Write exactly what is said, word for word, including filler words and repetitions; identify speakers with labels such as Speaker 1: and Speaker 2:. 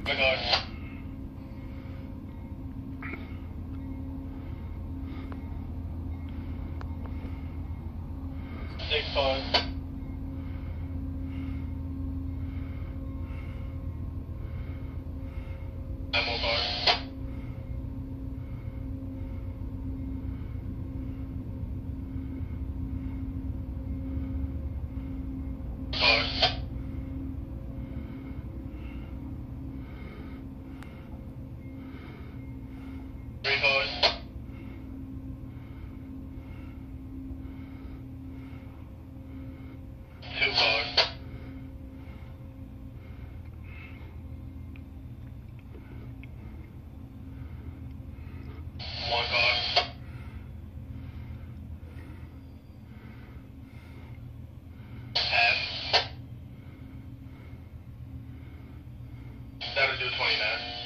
Speaker 1: My God. Six cars. Nine more cars. Cars. Three cars. Two cars. One car. Half. That'll do twenty-nine.